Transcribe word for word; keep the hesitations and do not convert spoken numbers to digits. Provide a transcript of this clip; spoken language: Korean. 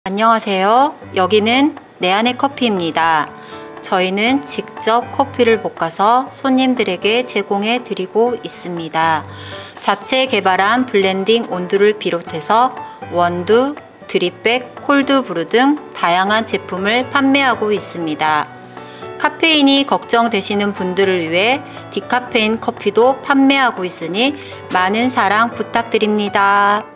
안녕하세요. 여기는 내안의 커피입니다. 저희는 직접 커피를 볶아서 손님들에게 제공해 드리고 있습니다. 자체 개발한 블렌딩 온두를 비롯해서 원두, 드립백, 콜드브루 등 다양한 제품을 판매하고 있습니다. 카페인이 걱정되시는 분들을 위해 디카페인 커피도 판매하고 있으니 많은 사랑 부탁드립니다.